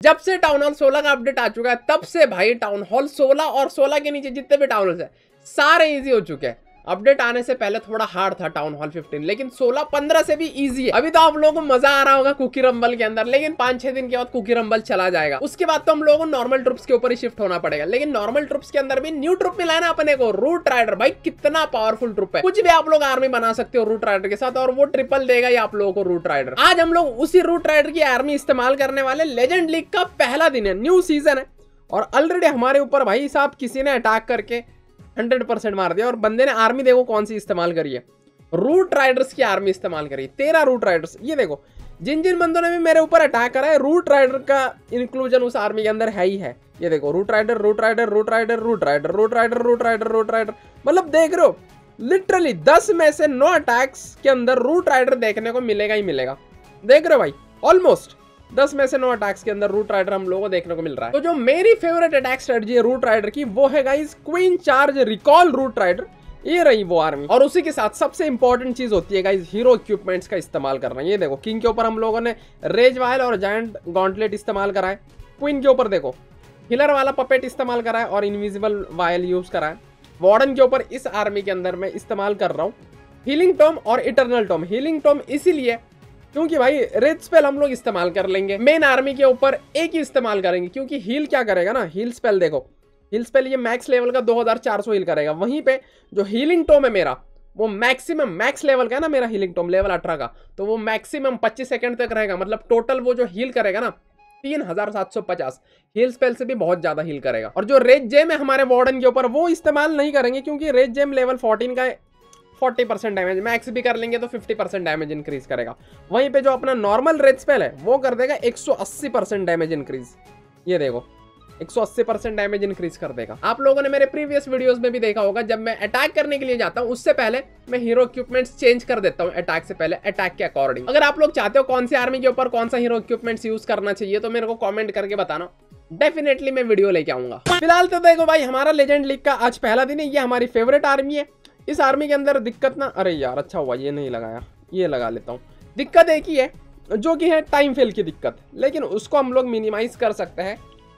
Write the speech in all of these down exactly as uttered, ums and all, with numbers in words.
जब से town hall सोलह का अपडेट आ चुका है तब से भाई टाउन हॉल सोलह और सोलह के नीचे जितने भी टाउन हॉल्स है सारे इजी हो चुके हैं। अपडेट आने से पहले थोड़ा हार्ड था टाउन हॉल फिफ्टीन, लेकिन सोलह पंद्रह से भी इजी है। अभी तो आप लोगों को मजा आ रहा होगा कुकी रंबल के अंदर, लेकिन पांच छह दिन के बाद कुकी रंबल चला जाएगा। उसके बाद तो हम लोगों को नॉर्मल ट्रुप्स के ऊपर ही शिफ्ट होना पड़ेगा। लेकिन नॉर्मल ट्रुप्स के अंदर भी न्यू ट्रुप मिला है ना अपने को, रूट राइडर। भाई कितना पावरफुल ट्रुप है, कुछ भी आप लोग आर्मी बना सकते हो रूट राइडर के साथ, और वो ट्रिपल देगा ही आप लोगों को रूट राइडर। आज हम लोग उसी रूट राइडर की आर्मी इस्तेमाल करने वाले। लेजेंड लीग का पहला दिन है, न्यू सीजन है, और ऑलरेडी हमारे ऊपर भाई साहब किसी ने अटैक करके हंड्रेड परसेंट मार दिया। और बंदे ने आर्मी देखो कौन सी इस्तेमाल करी है, रूट राइडर्स की आर्मी इस्तेमाल करी, तेरह रूट राइडर्स। ये देखो जिन जिन बंदों ने भी मेरे ऊपर अटैक करा है, रूट राइडर का इंक्लूजन उस आर्मी के अंदर है ही है। ये देखो root rider root rider root rider root rider root rider root rider root rider, मतलब देख रहे हो लिटरली दस में से नौ अटैक्स के अंदर रूट राइडर देखने को मिलेगा ही मिलेगा। देख रहे हो भाई, ऑलमोस्ट दस में से नौ अटैक्स के अंदर रूट राइडर हम लोगों को देखने को मिल रहा है। तो जो मेरी फेवरेट अटैक स्ट्रेटजी है रूट राइडर की, वो है guys queen charge recall root rider. ये रही वो आर्मी। और उसी के साथ सबसे इंपॉर्टेंट चीज होती है गाइस हीरो इक्विपमेंट्स का इस्तेमाल करना। ये देखो किंग के ऊपर हम लोगों ने रेज वायल और जायंट गॉन्टलेट इस्तेमाल करा है। क्वीन के ऊपर देखो हिलर वाला पपेट इस्तेमाल करा है और इनविजिबल वायल यूज करा है। वार्डन के ऊपर इस आर्मी के अंदर मैं इस्तेमाल कर रहा हूँ हीलिंग टॉम और इटरनल टॉम। हीलिंग टॉम इसीलिए क्योंकि भाई रेड स्पेल हम लोग इस्तेमाल कर लेंगे, मेन आर्मी के ऊपर एक ही इस्तेमाल करेंगे, क्योंकि हील क्या करेगा ना, हील स्पेल देखो, हील स्पेल ये मैक्स लेवल का दो हज़ार चार सौ हील करेगा। वहीं पे जो हीलिंग टॉम है मेरा, वो मैक्सिमम मैक्स लेवल का है ना मेरा हीलिंग टॉम लेवल अठारह का, तो वो मैक्सिमम पच्चीस सेकंड तक रहेगा। मतलब टोटल वो जो हील करेगा ना तीन हजार सात सौ पचास, हील स्पेल से भी बहुत ज्यादा हील करेगा। और जो रेड जेम है हमारे वार्डन के ऊपर, वो इस्तेमाल नहीं करेंगे, क्योंकि रेड जेम लेवल फोर्टीन का चालीस परसेंट डैमेज, मैक्स भी कर लेंगे तो पचास परसेंट डैमेज इंक्रीज करेगा। वहीं पे जो अपना नॉर्मल रेड स्पेल है वो कर देगा एक सौ अस्सी परसेंट डैमेज इंक्रीज। ये देखो एक सौ अस्सी परसेंट डैमेज इंक्रीज कर देगा। आप लोगों ने मेरे प्रीवियस वीडियोस में भी देखा होगा, जब मैं अटैक करने के लिए जाता हूं उससे पहले मैं हीरो इक्विपमेंट्स चेंज कर देता हूं अटैक से पहले, अटैक के अकॉर्डिंग। अगर आप लोग चाहते हो कौन सी आर्मी के ऊपर कौन सा हीरो इक्विपमेंट्स यूज करना चाहिए तो मेरे को कॉमेंट करके बताना, डेफिनेटली मैं वीडियो लेके आऊंगा। फिलहाल तो देखो भाई हमारा लेजेंड लीग का आज पहला दिन है, ये हमारी फेवरेट आर्मी है। इस आर्मी के अंदर दिक्कत ना, अरे यार अच्छा हुआ ये नहीं लगाया, ये लगा लेता हूँ। दिक्कत एक ही है जो कि है टाइम फेल की दिक्कत, लेकिन उसको हम लोग मिनिमाइज कर सकते हैं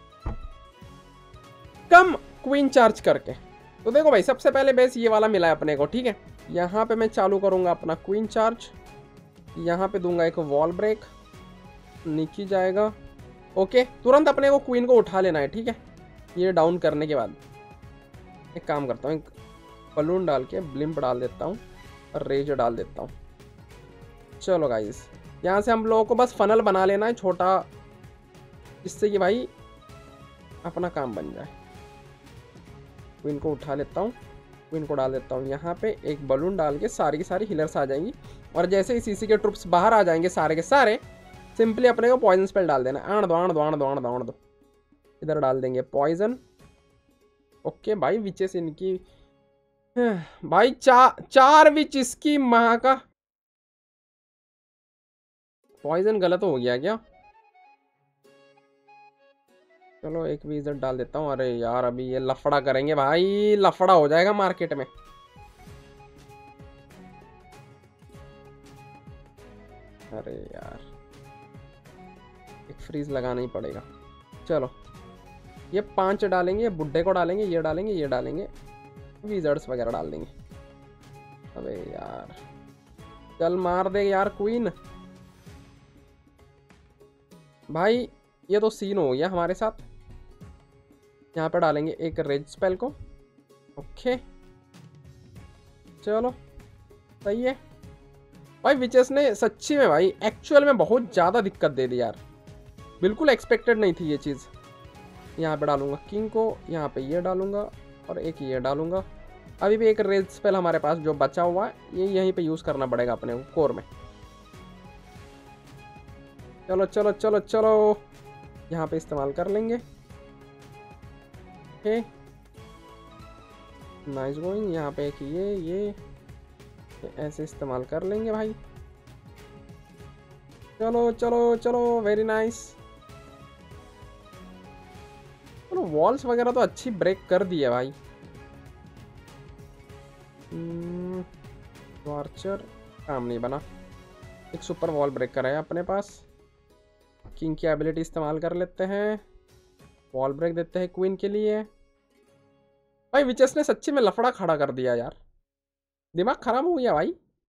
कम क्वीन चार्ज करके। तो देखो भाई सबसे पहले बेस ये वाला मिला है अपने को, ठीक है। यहाँ पे मैं चालू करूँगा अपना क्वीन चार्ज, यहाँ पे दूंगा एक वॉल ब्रेक, नीचे जाएगा। ओके तुरंत अपने को क्वीन को उठा लेना है, ठीक है। ये डाउन करने के बाद एक काम करता हूँ, एक बलून डाल के ब्लिम्प डाल देता हूँ और रेज डाल देता हूँ। चलो गाइस यहाँ से हम लोगों को बस फनल बना लेना है छोटा, जिससे कि भाई अपना काम बन जाए। क्वीन को उठा लेता हूँ, क्वीन को डाल देता हूँ यहाँ पे, एक बलून डाल के सारी की सारी हिलर्स आ जाएंगी। और जैसे ही सीसी के ट्रुप्स बाहर आ जाएंगे सारे के सारे, सिंपली अपने को पॉइजन स्पेल डाल देना। आण दो आण दो आण दो आण दो आण दो, इधर डाल देंगे पॉइजन। ओके भाई विचेस इनकी भाई चा, चार विच इसकी माँ का, पॉइजन गलत हो गया क्या? चलो एक भी इधर डाल देता हूँ। अरे यार अभी ये लफड़ा करेंगे भाई, लफड़ा हो जाएगा मार्केट में। अरे यार एक फ्रीज लगाना ही पड़ेगा। चलो ये पांच डालेंगे, बुड्ढे को डालेंगे, ये डालेंगे, ये डालेंगे, विजर्ड्स वगैरह डाल देंगे। अबे यार चल मार दे यार क्वीन। भाई ये तो सीन हो गया हमारे साथ। यहाँ पे डालेंगे एक रेज स्पेल को। ओके चलो सही है भाई। विचेस ने सच्ची में भाई एक्चुअल में बहुत ज़्यादा दिक्कत दे दी यार, बिल्कुल एक्सपेक्टेड नहीं थी ये चीज़। यहाँ पे डालूंगा किंग को, यहाँ पे ये डालूंगा और एक ये डालूंगा। अभी भी एक रेज स्पेल हमारे पास जो बचा हुआ है, ये यहीं पे यूज़ करना पड़ेगा अपने को कोर में। चलो चलो चलो चलो यहाँ पे इस्तेमाल कर लेंगे। Okay nice going. यहाँ पे एक ये ये ऐसे इस्तेमाल कर लेंगे भाई। चलो चलो चलो वेरी नाइस। चलो वॉल्स वगैरह तो अच्छी ब्रेक कर दी है भाई। आर्चर काम नहीं बना, एक सुपर वॉल ब्रेक करा है अपने पास। किंग की एबिलिटी इस्तेमाल कर लेते हैं, वॉल ब्रेक देते हैं क्वीन के लिए। भाई विचेस ने सच्ची में लफड़ा खड़ा कर दिया यार, दिमाग खराब हो गया भाई।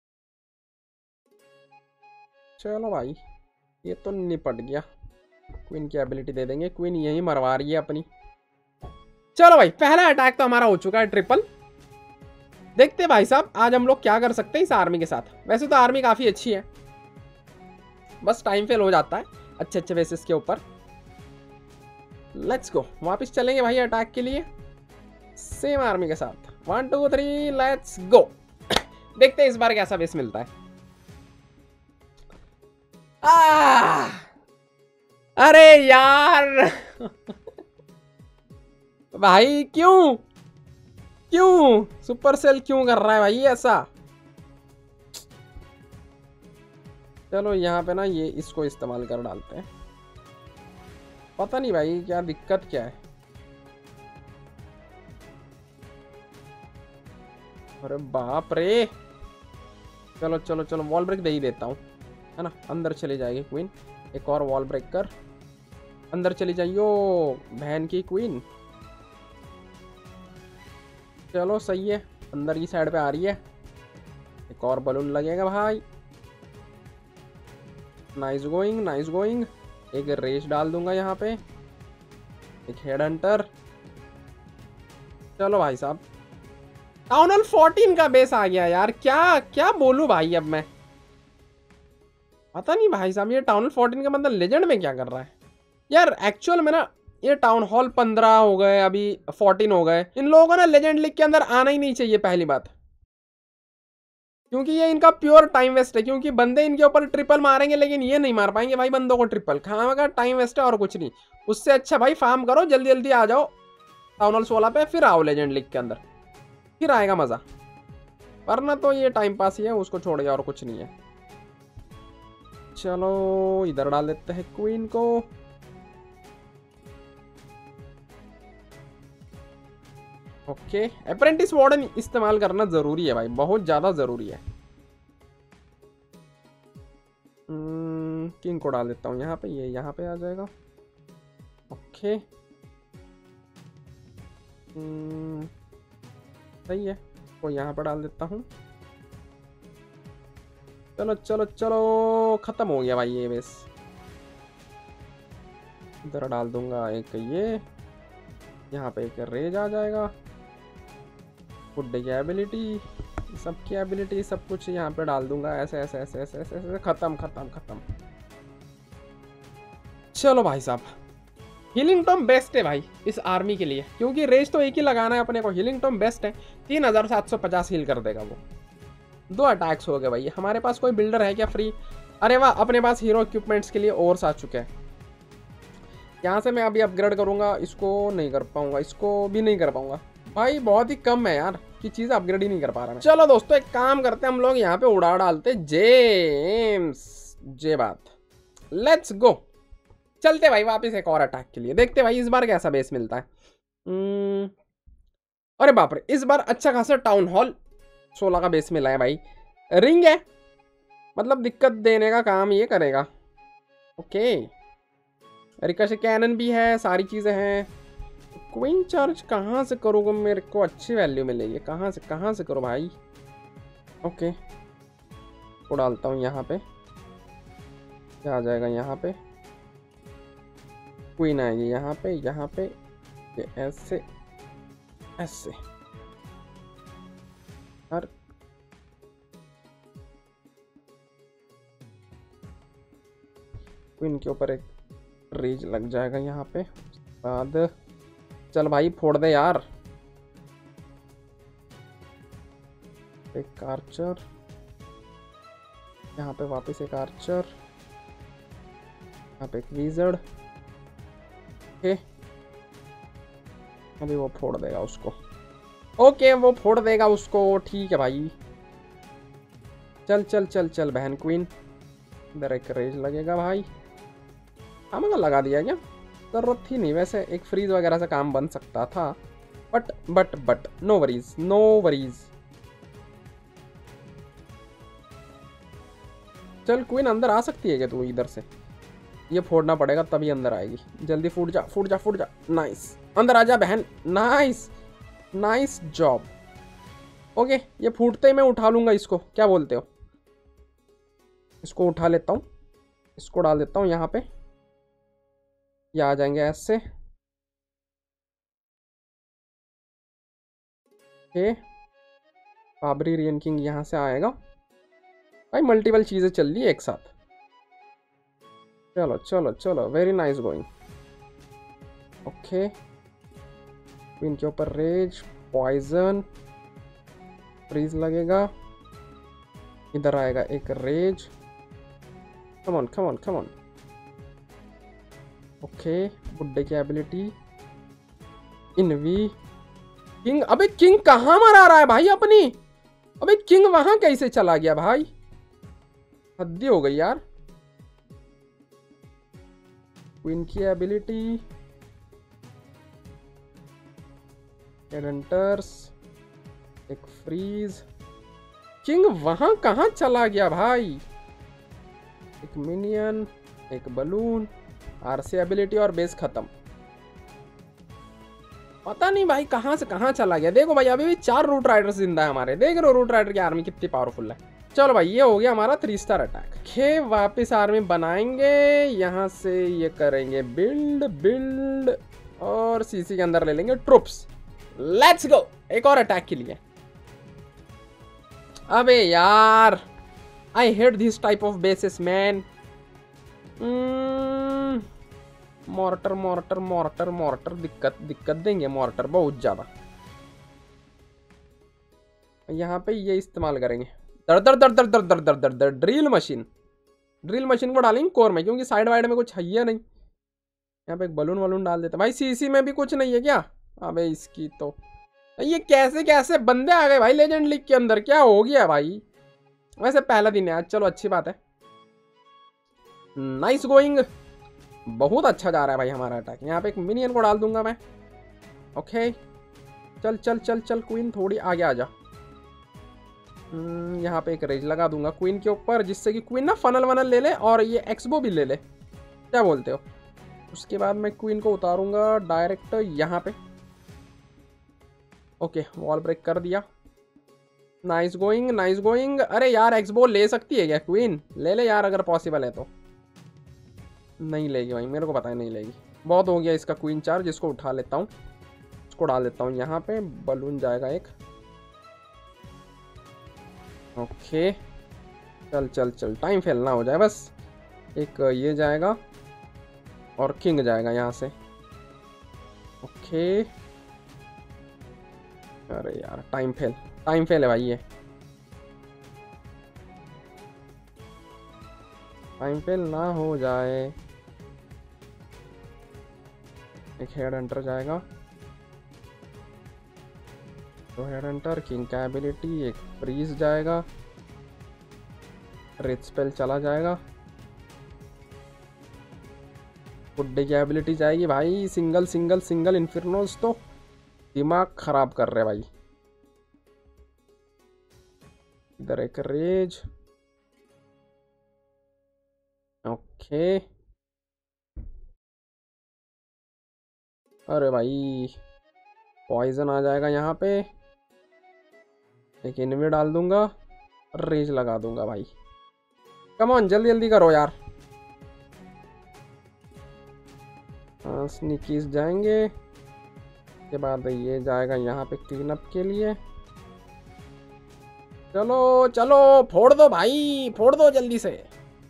चलो भाई ये तो निपट गया, क्वीन की एबिलिटी दे देंगे, क्वीन यही मरवा रही है अपनी। चलो भाई पहला अटैक तो हमारा हो चुका है ट्रिपल। देखते भाई साहब आज हम लोग क्या कर सकते हैं इस आर्मी के साथ। वैसे तो आर्मी काफी अच्छी है, बस टाइम फेल हो जाता है अच्छे अच्छे बेसिस के ऊपर। लेट्स गो, वापस चलेंगे भाई अटैक के लिए सेम आर्मी के साथ। One two three let's go. देखते हैं इस बार कैसा बेस मिलता है। आ! अरे यार भाई क्यों क्यों सुपर सेल क्यों कर रहा है भाई ऐसा। चलो यहाँ पे ना ये इसको इस्तेमाल कर डालते हैं, पता नहीं भाई क्या दिक्कत क्या है। अरे बाप रे, चलो चलो चलो वॉल ब्रेक दे ही देता हूँ, है ना। अंदर चली जाएगी क्वीन, एक और वॉल ब्रेक कर, अंदर चली जाइयो बहन की क्वीन। चलो सही है, अंदर की साइड पे आ रही है, एक और बलून लगेगा भाई। Nice going nice going. एक रेस डाल दूंगा यहाँ पे, एक हेड हंटर। चलो भाई साहब टाउन हॉल फोर्टीन का बेस आ गया यार, क्या क्या बोलूं भाई। अब मैं पता नहीं भाई साहब ये टाउन हॉल फोर्टीन का मतलब लेजेंड में क्या कर रहा है यार। एक्चुअल में ना ये टाउन हॉल पंद्रह हो गए, अभी फोर्टीन हो गए, इन लोगों को ना लेजेंड लीग के अंदर आना ही नहीं चाहिए पहली बात, क्योंकि ये इनका प्योर टाइम वेस्ट है। क्योंकि बंदे इनके ऊपर ट्रिपल मारेंगे लेकिन ये नहीं मार पाएंगे भाई बंदों को ट्रिपल, खाने का टाइम वेस्ट है और कुछ नहीं। उससे अच्छा भाई फार्म करो, जल्दी जल्दी आ जाओ टाउन हॉल सोलह पे, फिर आओ लेजेंड लीग के अंदर, फिर आएगा मजा। वरना तो ये टाइम पास ही है, उसको छोड़ गया और कुछ नहीं है। चलो इधर डाल देते हैं क्वीन को। ओके अप्रेंटिस वार्डन इस्तेमाल करना जरूरी है भाई, बहुत ज्यादा जरूरी है। किंग को डाल देता हूँ यहाँ पे, ये यहाँ पे आ जाएगा। ओके सही है, तो यहाँ पर डाल देता हूँ। चलो चलो चलो खत्म हो गया भाई ये बेस। इधर डाल दूंगा एक ये, यहाँ पे एक रेज आ जाएगा, गुड्डे की एबिलिटी, सबकी एबिलिटी सब कुछ यहाँ पे डाल दूंगा। ऐसे ऐसे ऐसे ऐसे ऐसे ऐसे खत्म खत्म खत्म। चलो भाई साहब हीलिंग टॉम बेस्ट है भाई इस आर्मी के लिए, क्योंकि रेज तो एक ही लगाना है अपने को। हीलिंग टॉम बेस्ट है, तीन हजार सात सौ पचास हील कर देगा वो। दो अटैक्स हो गए भाई। हमारे पास कोई बिल्डर है क्या फ्री? अरे वाह, अपने पास हीरो इक्विपमेंट्स के लिए ओर्स आ चुके हैं। यहाँ से मैं अभी अपग्रेड करूंगा, इसको नहीं कर पाऊंगा, इसको भी नहीं कर पाऊंगा भाई, बहुत ही कम है यार की चीज अपग्रेड ही नहीं कर पा रहा मैं। चलो दोस्तों एक काम करते हैं हम लोग यहाँ पे उड़ा डालते जेम्स जे बात। लेट्स गो, चलते भाई वापस एक और अटैक के लिए, देखते भाई इस बार कैसा बेस मिलता है। अरे बाप रे, इस बार अच्छा खासा टाउन हॉल सोलह का बेस मिला है भाई। रिंग है, मतलब दिक्कत देने का काम ये करेगा। ओके रिकॉशे कैनन भी है, सारी चीजें हैं। क्वीन चार्ज कहाँ से करूँगा, मेरे को अच्छी वैल्यू मिलेगी। कहाँ से कहाँ से करो भाई। ओके को डालता हूँ यहाँ पे, क्या आ जाएगा यहाँ पे, क्वीन आएगी यहाँ पे, यहाँ पे ये ऐसे ऐसे। और क्वीन के ऊपर एक रेज लग जाएगा यहाँ पे। बाद चल भाई फोड़ दे यार। एक आर्चर यहाँ पे, वापस एक आर्चर यहाँ पे, एक विज़र्ड। ओके अभी वो फोड़ देगा उसको। ओके वो फोड़ देगा उसको, ठीक है भाई। चल चल चल चल बहन क्वीन, इधर एक रेज लगेगा भाई। हमें लगा दिया क्या, जरूरत थी नहीं वैसे, एक फ्रीज वगैरह से काम बन सकता था, but but but no worries no worries. चल क्वीन अंदर आ सकती है क्या तू इधर से? ये फोड़ना पड़ेगा तभी अंदर आएगी। जल्दी फूट जा फूट जा फूट जा। नाइस, अंदर आ जा बहन। Nice nice job. ओके, ये फूटते ही मैं उठा लूंगा इसको, क्या बोलते हो? इसको उठा लेता हूँ, इसको डाल देता हूँ यहाँ पे। ये आ जाएंगे ऐसे। ओके, फाबरी रियन किंग यहाँ से आएगा। भाई मल्टीपल चीजें चल रही है एक साथ। चलो चलो चलो, वेरी नाइस गोइंग। ओके, इनके ऊपर रेज, पॉइजन, फ्रीज लगेगा। इधर आएगा एक rage. Come on come on come on. Okay, बुड्ढे की एबिलिटी इनवी। किंग, अबे किंग कहाँ मरा रहा है भाई अपनी? अबे किंग वहां कैसे चला गया भाई? हद्दी हो गई यार। क्वीन की एबिलिटी, एडेंटर्स, एक फ्रीज। किंग वहां कहां चला गया भाई? एक मिनियन, एक बलून, आरसी एबिलिटी और बेस खत्म। पता नहीं भाई कहां से कहां चला गया। देखो भाई अभी भी चार रूट राइडर्स जिंदा है हमारे। देख रहे हो रूट राइडर की आर्मी कितनी पावरफुल है। चलो भाई ये हो गया हमारा थ्री स्टार अटैक। खे वापस आर्मी बनाएंगे, यहाँ से ये करेंगे बिल्ड बिल्ड और सीसी के अंदर ले लेंगे ट्रुप्स। लेट्स गो एक और अटैक के लिए। अबे यार, I hate this type of bases man. Mortar mortar mortar mortar दिक्कत दिक्कत देंगे मॉर्टर बहुत ज्यादा। यहाँ पे ये इस्तेमाल करेंगे, दर दर दर दर दर दर दर दर दर ड्रिल मशीन। ड्रिल मशीन को डालेंगे कोर में, क्योंकि साइड वाइड में कुछ है नहीं। यहाँ पे एक बलून वलून डाल देते भाई। सीसी में भी कुछ नहीं है क्या? अबे इसकी तो ये कैसे कैसे बंदे आ गए भाई लेजेंड लीग के अंदर, क्या हो गया भाई? वैसे पहला दिन है आज, चलो अच्छी बात है। नाइस गोइंग, बहुत अच्छा जा रहा है भाई हमारा अटैक। यहाँ पे एक मिनियन को डाल दूंगा मैं। ओके, चल चल चल चल क्वीन थोड़ी आगे आ जा। यहाँ पे एक रेज लगा दूंगा क्वीन के ऊपर, जिससे कि क्वीन ना फनल वनल ले ले और ये एक्सबो भी ले ले, क्या बोलते हो? उसके बाद मैं क्वीन को उतारूंगा डायरेक्ट यहाँ पे। ओके, वॉल ब्रेक कर दिया। Nice going nice going. अरे यार एक्सबो ले सकती है क्या क्वीन? ले ले यार अगर पॉसिबल है तो। नहीं लेगी भाई, मेरे को पता है नहीं लेगी। बहुत हो गया इसका क्वीन चार्ज, इसको उठा लेता हूँ, इसको डाल देता हूँ यहाँ पे। बलून जाएगा एक। ओके, चल चल चल, टाइम फेल ना हो जाए बस। एक ये जाएगा और किंग जाएगा यहाँ से। ओके, अरे यार टाइम फेल टाइम फेल है भाई, ये टाइम फेल ना हो जाए। एक हेड हंटर जाएगा, तो हेड हंटर, किंग का एबिलिटी, एक फ्रीज जाएगा, रेड स्पेल चला जाएगा, बुड्ढे की एबिलिटी जाएगी भाई। सिंगल सिंगल सिंगल इन्फिर्नोस तो दिमाग खराब कर रहे भाई। इधर एक रेज। ओके, अरे भाई पॉइजन आ जाएगा यहाँ पे। एक इनवे डाल दूंगा और रेज लगा दूंगा भाई। कम ऑन जल्दी जल्दी करो यार। स्नीकीज जाएंगे, के बाद ये जाएगा यहाँ पे क्लीन अप के लिए। चलो चलो फोड़ दो भाई, फोड़ दो जल्दी से।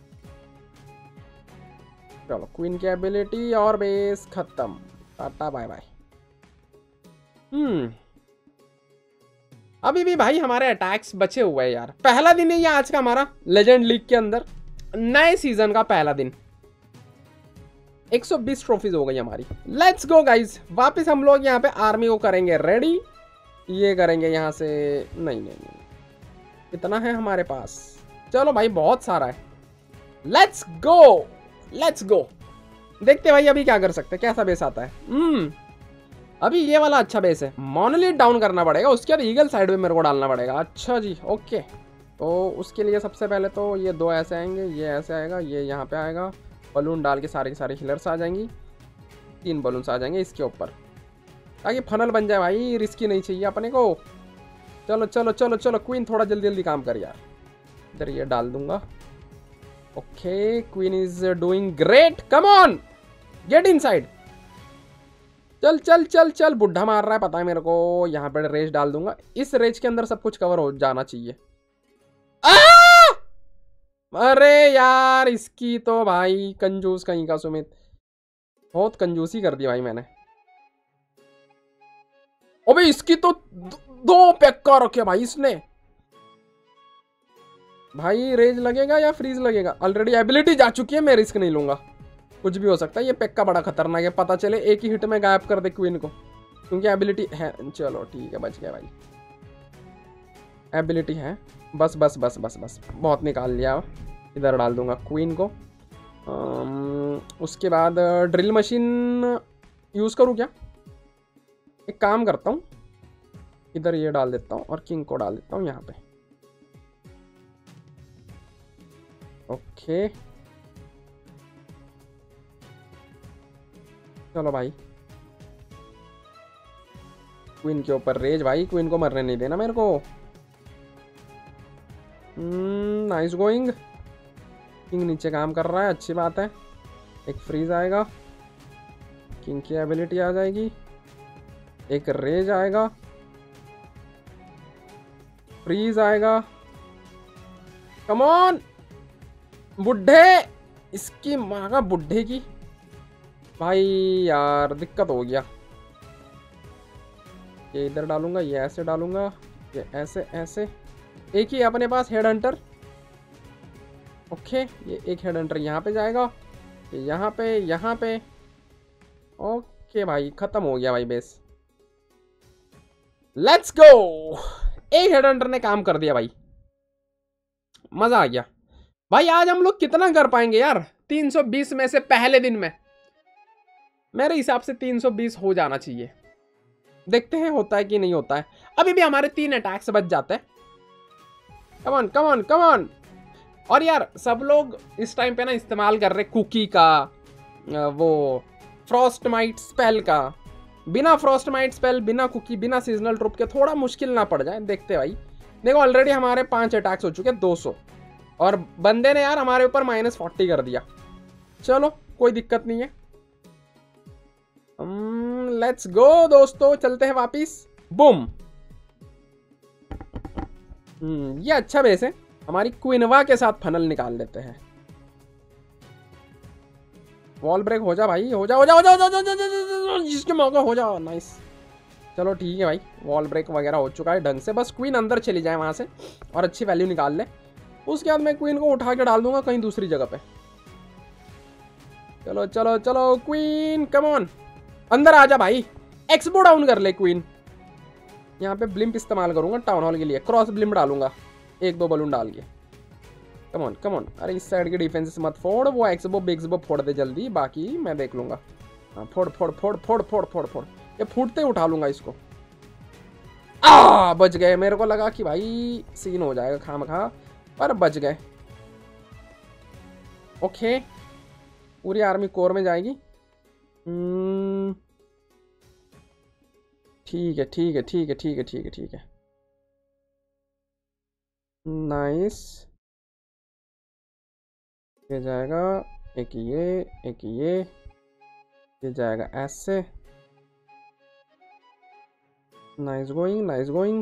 चलो क्वीन की एबिलिटी और बेस खत्म, टाटा बाय बाय। हम्म अभी भी भाई हमारे अटैक्स बचे हुए हैं यार। पहला दिन है ये आज का हमारा लेजेंड लीग के अंदर, नए सीजन का पहला दिन। एक सौ बीस ट्रॉफीज हो गई हमारी। लेट्स गो गाइस, वापस हम लोग यहाँ पे आर्मी को करेंगे रेडी। ये करेंगे यहाँ से, नहीं नहीं नहीं, कितना है हमारे पास? चलो भाई बहुत सारा है। लेट्स गो लेट्स गो, देखते भाई अभी क्या कर सकते हैं, कैसा बेस आता है। हम्म अभी ये वाला अच्छा बेस है। मोनोलिथ डाउन करना पड़ेगा, उसके बाद ईगल साइड में मेरे को डालना पड़ेगा। अच्छा जी, ओके। तो उसके लिए सबसे पहले तो ये दो ऐसे आएंगे, ये ऐसे आएगा, ये यहाँ पे आएगा, बलून डाल के सारे के सारे हिलर्स आ जाएंगी, तीन बलून्स आ जाएंगे इसके ऊपर, ताकि फनल बन जाए भाई। रिस्की नहीं चाहिए अपने को। चलो चलो चलो चलो क्वीन थोड़ा जल्दी जल्दी काम कर यार। इधर ये डाल दूंगा। Okay queen is doing great, come on get inside. चल चल चल चल, बुढ़ा मार रहा है पता है मेरे को। यहाँ पे रेज डाल दूंगा, इस रेज के अंदर सब कुछ कवर हो जाना चाहिए। आ! अरे यार इसकी तो भाई कंजूस कहीं का सुमित, बहुत कंजूसी कर दी भाई मैंने। अबे इसकी तो दो पेक्का रखे भाई इसने। भाई रेज लगेगा या फ्रीज लगेगा? ऑलरेडी एबिलिटी जा चुकी है, मैं रिस्क नहीं लूंगा, कुछ भी हो सकता है। ये पेक्का बड़ा खतरनाक है, पता चले एक ही हिट में गायब कर दे क्वीन को, क्योंकि एबिलिटी है। चलो ठीक है बच गया भाई, एबिलिटी है। बस बस बस बस बस बहुत निकाल लिया। इधर डाल दूंगा क्वीन को। आम, उसके बाद ड्रिल मशीन यूज़ करूँ क्या? एक काम करता हूँ, इधर ये डाल देता हूँ और किंग को डाल देता हूँ यहाँ पे। ओके चलो भाई, क्वीन के ऊपर रेज भाई, क्वीन को मरने नहीं देना मेरे को। नाइस गोइंग, किंग नीचे काम कर रहा है, अच्छी बात है। एक फ्रीज आएगा, किंग की एबिलिटी आ जाएगी, एक रेज आएगा, फ्रीज आएगा। कम ऑन बुढ़े, इसकी माँ का बुढ़े की भाई यार दिक्कत हो गया। ये इधर डालूंगा, ये ऐसे डालूंगा, ये ऐसे ऐसे। एक ही अपने पास हेड हंटर। ओके ये एक हेड हंटर यहाँ पे जाएगा, ये यहाँ पे यहाँ पे। ओके भाई खत्म हो गया भाई बेस। लेट्स गो, एक हेड हंटर ने काम कर दिया भाई, मजा आ गया भाई। आज हम लोग कितना कर पाएंगे यार? तीन सौ बीस में से पहले दिन में मेरे हिसाब से तीन सौ बीस हो जाना चाहिए। देखते हैं होता है कि नहीं होता है। अभी भी हमारे तीन अटैक्स बच जाते हैं। Come on come on come on. और यार सब लोग इस टाइम पे ना इस्तेमाल कर रहे कुकी का, वो फ्रॉस्टमाइट स्पेल का। बिना फ्रॉस्टमाइट स्पेल, बिना कुकी, बिना सीजनल ट्रूप के थोड़ा मुश्किल ना पड़ जाए। देखते भाई, देखो ऑलरेडी हमारे पांच अटैक्स हो चुके हैं, दो सौ, और बंदे ने यार हमारे ऊपर माइनस फोर्टी कर दिया। चलो कोई दिक्कत नहीं है। लेट्स um, गो दोस्तों, चलते हैं वापिस। बूम। hmm, ये अच्छा बेस है। हमारी क्वीनवा के साथ फनल निकाल लेते हैं। वॉल ब्रेक हो जा भाई, हो जा हो जा हो जा हो जा, जिसके मौका हो जा। नाइस, चलो ठीक है भाई, वॉल ब्रेक वगैरह हो चुका है ढंग से। बस क्वीन अंदर चली जाए वहां से और अच्छी वैल्यू निकाल ले। उसके बाद मैं क्वीन को उठा के डाल दूंगा कहीं दूसरी जगह पे। चलो चलो चलो क्वीन कम ऑन, अंदर आ जा भाई। एक्सबो डाउन कर ले क्वीन। यहाँ पे ब्लिम्प इस्तेमाल करूंगा टाउन हॉल के लिए, क्रॉस ब्लिम्प डालूंगा एक दो बलून डाल के। Come on come on. अरे इस साइड के डिफेंस मत फोड़, वो एक्सबो बिग्सबो फोड़ दे जल्दी, बाकी मैं देख लूंगा। हाँ फोड़ फोड़ फोड़ फोड़ फोड़ फोड़ फोड़, ये फूटते उठा लूंगा इसको। आ बच गए। मेरे को लगा कि भाई सीन हो जाएगा खामखा, पर बच गए। ओके पूरी आर्मी कोर में जाएगी। ठीक है ठीक है ठीक है ठीक है ठीक है ठीक है। नाइस, ये जाएगा एक, ये एक, ये ये जाएगा ऐसे। Nice going nice going.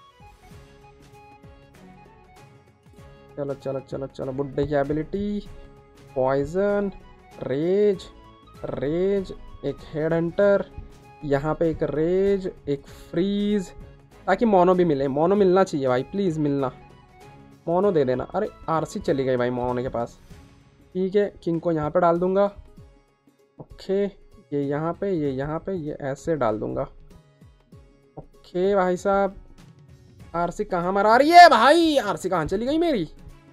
चलो चलो चलो चलो, बुड्ढे की एबिलिटी, पॉइजन, रेज रेज, एक हेड हंटर, यहाँ पे एक रेज, एक फ्रीज, ताकि मोनो भी मिले। मोनो मिलना चाहिए भाई, प्लीज़ मिलना, मोनो दे देना। अरे आरसी चली गई भाई मोनो के पास। ठीक है, किंग को यहाँ पे डाल दूंगा। ओके ये यहाँ पे, ये यहाँ पे, ये ऐसे डाल दूंगा। ओके भाई साहब, आरसी कहाँ मरा रही है भाई? आरसी कहाँ चली गई मेरी?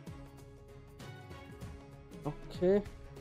ओके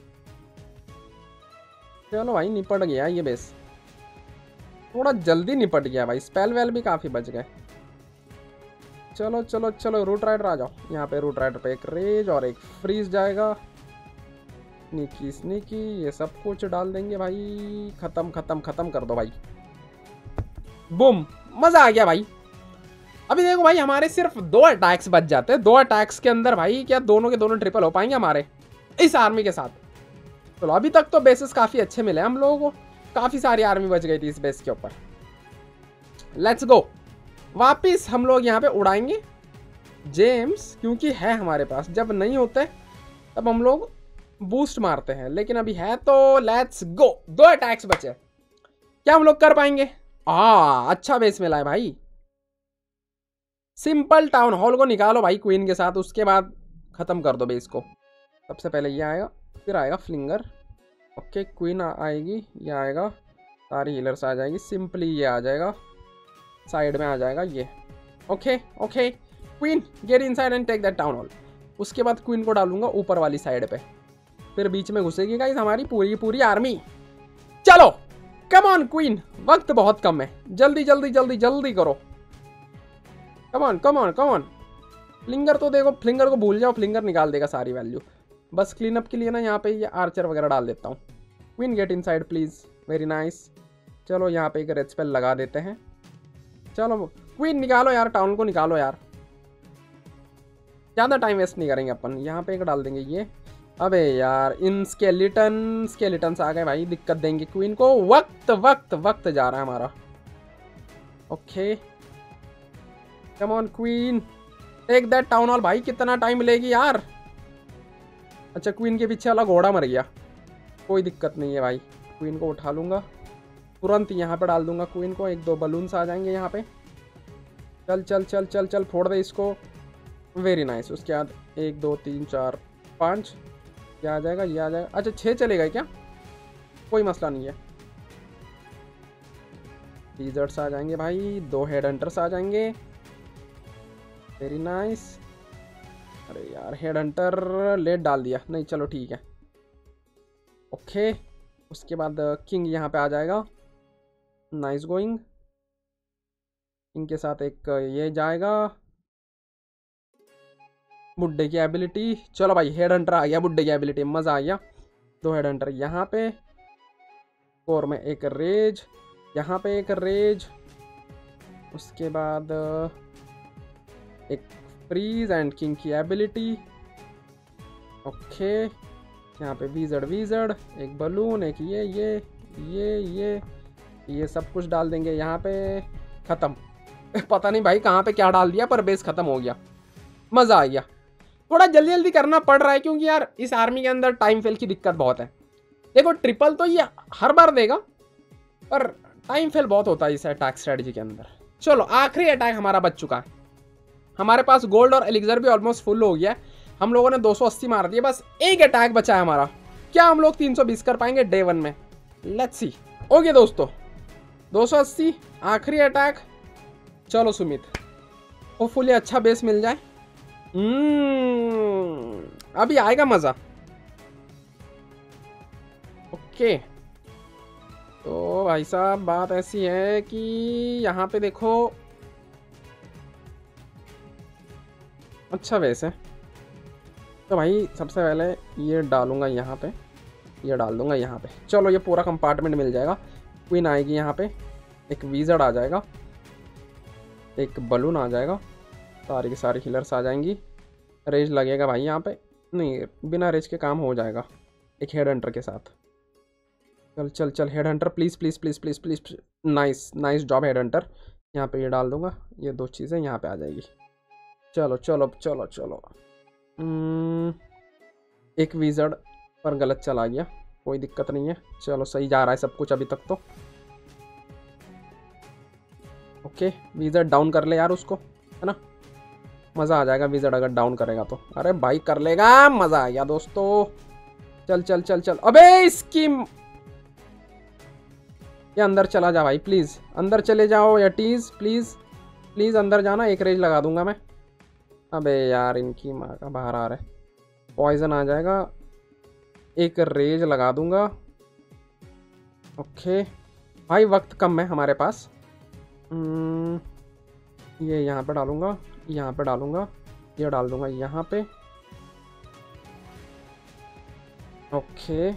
चलो भाई, निपट गया ये बेस, थोड़ा जल्दी निपट गया भाई। स्पेल वेल भी काफ़ी बच गए। चलो चलो चलो, रूट राइडर आ जाओ। यहाँ पे रूट राइडर पे एक रेज और एक फ्रीज जाएगा। स्नीकी स्नीकी ये सब कुछ डाल देंगे भाई। खत्म खत्म खत्म कर दो भाई। बूम, मजा आ गया भाई। अभी देखो भाई हमारे सिर्फ दो अटैक्स बच जाते हैं। दो अटैक्स के अंदर भाई क्या दोनों के दोनों ट्रिपल हो पाएंगे हमारे इस आर्मी के साथ। चलो अभी तक तो बेसेस काफी अच्छे मिले हम लोगों को। काफी सारी आर्मी बच गई थी इस बेस के ऊपर। Let's go. वापिस हम लोग यहाँ पे उड़ाएंगे जेम्स, क्योंकि है हमारे पास। जब नहीं होते तब हम लोग बूस्ट मारते हैं, लेकिन अभी है तो लेट्स गो। दो अटैक्स बचे, क्या हम लोग कर पाएंगे? आ अच्छा बेस मिला है भाई। सिंपल टाउन हॉल को निकालो भाई क्वीन के साथ, उसके बाद खत्म कर दो बेस को। सबसे पहले ये आएगा, फिर आएगा फ्लिंगर। ओके क्वीन आएगी, ये आएगा, सारी हीलर्स आ जाएगी। सिंपली ये आ जाएगा, साइड में आ जाएगा ये। Okay okay queen get inside and take that town hall. उसके बाद क्वीन को डालूंगा ऊपर वाली साइड पे, फिर बीच में घुसेगी गाइस हमारी पूरी पूरी आर्मी। चलो कम ऑन क्वीन, वक्त बहुत कम है, जल्दी जल्दी जल्दी जल्दी करो। Come on come on come on. Flinger तो देखो, फ्लिंगर को भूल जाओ, फ्लिंगर निकाल देगा सारी वैल्यू। बस क्लीन अप के लिए ना यहाँ पे ये आर्चर वगैरह डाल देता हूँ। Queen get inside please, very nice. चलो यहाँ पे एक रेड स्पेल लगा देते हैं। चलो क्वीन निकालो यार, टाउन को निकालो यार, ज़्यादा टाइम वेस्ट नहीं करेंगे अपन। यहाँ पे एक डाल देंगे ये। अबे यार इन स्केलेटन स्केलेटन्स आ गए भाई, दिक्कत देंगे क्वीन को। वक्त वक्त वक्त जा रहा है हमारा। Okay come on queen take that town hall. भाई कितना टाइम लेगी यार। अच्छा क्वीन के पीछे वाला घोड़ा मर गया, कोई दिक्कत नहीं है भाई। क्वीन को उठा लूँगा, तुरंत यहाँ पे डाल दूंगा क्वीन को। एक दो बलून्स आ जाएंगे यहाँ पे। चल चल चल चल चल फोड़ दे इसको, वेरी नाइस। उसके बाद एक दो तीन चार पाँच, क्या आ जाएगा, ये आ जाएगा। अच्छा छः चलेगा क्या? कोई मसला नहीं है। डिजर्ट्स आ जाएंगे भाई, दो हेड हंटर्स आ जाएंगे, वेरी नाइस। अरे यार हेड हंटर लेट डाल दिया, नहीं चलो ठीक है। ओके उसके बाद किंग यहाँ पे आ जाएगा, नाइस गोइंग। किंग के साथ एक ये जाएगा, बुड्ढे की एबिलिटी। चलो भाई हेड हंटर आ गया, बुड्ढे की एबिलिटी, मज़ा आ गया। दो हेड हंटर यहाँ पे, कोर में एक रेज, यहाँ पे एक रेज। उसके बाद एक फ्रीज एंड किंग की एबिलिटी। ओके यहाँ पे वीजर्ड वीजर्ड, एक बलून, एक ये ये ये ये ये सब कुछ डाल देंगे यहाँ पे। ख़त्म। पता नहीं भाई कहाँ पे क्या डाल दिया, पर बेस ख़त्म हो गया, मज़ा आ गया। थोड़ा जल्दी जल्दी करना पड़ रहा है क्योंकि यार इस आर्मी के अंदर टाइम फेल की दिक्कत बहुत है। देखो ट्रिपल तो ये हर बार देगा, पर टाइम फेल बहुत होता है इस अटैक स्ट्रेटजी के अंदर। चलो आखिरी अटैक हमारा बच चुका है। हमारे पास गोल्ड और एलिक्सर भी ऑलमोस्ट फुल हो गया है। हम लोगों ने दो सौ अस्सी मार दिए, बस एक अटैक बचा है हमारा। क्या हम लोग तीन सौ बीस कर पाएंगे डे वन में? Let's see. ओके दोस्तों दो सौ अस्सी आखिरी अटैक। चलो सुमित, होपफुली अच्छा बेस मिल जाए। हम्म अभी आएगा मजा। ओके तो भाई साहब बात ऐसी है कि यहाँ पे देखो अच्छा बेस है, तो भाई सबसे पहले ये डालूंगा यहाँ पे, ये डाल दूंगा यहाँ पे। चलो ये पूरा कंपार्टमेंट मिल जाएगा। क्वीन आएगी यहाँ पे, एक विज़र्ड आ जाएगा, एक बलून आ जाएगा, सारी की सारी हीलर्स आ जाएंगी। रेज लगेगा भाई यहाँ पे, नहीं बिना रेज के काम हो जाएगा एक हेड हंटर के साथ। चल चल चल head hunter please please please please please, nice nice job head hunter. यहाँ पे ये डाल दूंगा, ये दो चीज़ें यहाँ पे आ जाएगी। चलो चलो चलो चलो एक विज़र्ड पर गलत चला गया, कोई दिक्कत नहीं है। चलो सही जा रहा है सब कुछ अभी तक तो। ओके विज़र्ड डाउन कर ले यार उसको, है ना, मज़ा आ जाएगा विज़र्ड अगर डाउन करेगा तो। अरे भाई कर लेगा, मज़ा आ गया दोस्तों। चल चल चल चल, अबे स्कीम, ये अंदर चला जा भाई प्लीज़, अंदर चले जाओ या टीज़ प्लीज़ प्लीज़ अंदर जाना। एक रेज लगा दूंगा मैं। अबे यार इनकी माँ का बाहर आ रहा है, पॉइजन आ जाएगा, एक रेज लगा दूंगा। ओके भाई वक्त कम है हमारे पास। ये यहाँ पे डालूंगा, यहाँ पे डालूंगा, ये डाल दूंगा यहाँ पे। ओके,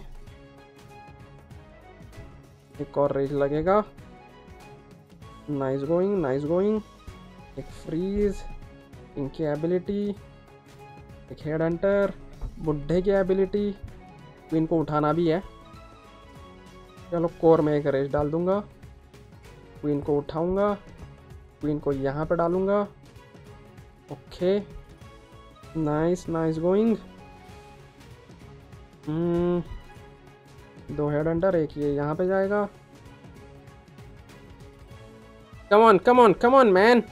एक और रेज लगेगा। Nice going, nice going. एक फ्रीज, इनकी एबिलिटी, एक हेड हंटर, बुढ़े की एबिलिटी, क्वीन को उठाना भी है। चलो कोर में एक रेज डाल दूंगा, क्वीन को उठाऊंगा, क्वीन को यहाँ पे डालूंगा। Okay, nice nice going. दो हेड हंटर, एक ये यहाँ पे जाएगा। Come on come on come on man.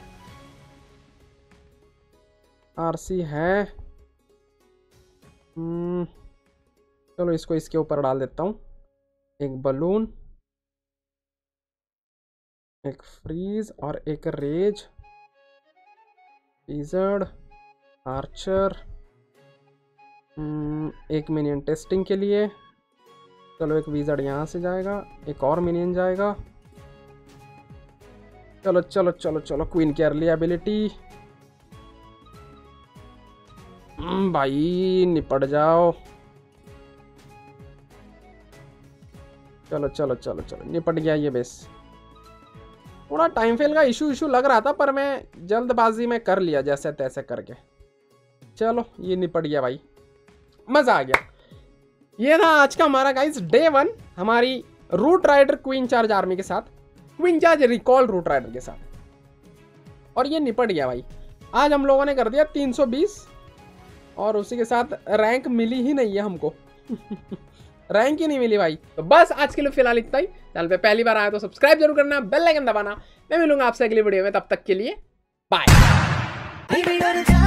RC है। hmm, चलो इसको इसके ऊपर डाल देता हूँ। एक बलून, एक फ्रीज और एक रेज, विज़र्ड, आर्चर, एक मिनियन टेस्टिंग के लिए। चलो एक विज़र्ड यहाँ से जाएगा, एक और मिनियन जाएगा। चलो चलो चलो चलो, क्वीन की अर्ली एबिलिटी। भाई निपट जाओ। चलो चलो चलो चलो, निपट गया ये बेस। थोड़ा टाइम फेल का इशू इशू लग रहा था, पर मैं जल्दबाजी में कर लिया जैसे तैसे करके। चलो ये निपट गया भाई, मजा आ गया। ये था आज का हमारा गाइस डे वन, हमारी root rider queen charge army के साथ, queen charge recall root rider के साथ, और ये निपट गया भाई। आज हम लोगों ने कर दिया तीन सौ बीस, और उसी के साथ रैंक मिली ही नहीं है हमको। रैंक ही नहीं मिली भाई। तो बस आज के लिए फिलहाल इतना ही। चैनल पे पहली बार आया तो सब्सक्राइब जरूर करना, बेल आइकन दबाना। मैं मिलूंगा आपसे अगली वीडियो में, तब तक के लिए बाय।